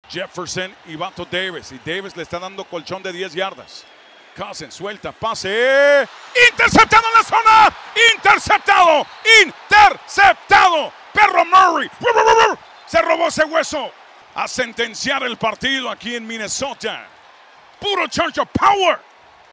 Jefferson y Bato Davis. Y Davis le está dando colchón de 10 yardas. Cousins suelta, pase. Interceptado en la zona. Interceptado. Interceptado. Perro Murray. Se robó ese hueso. A sentenciar el partido aquí en Minnesota. Puro Church of Power.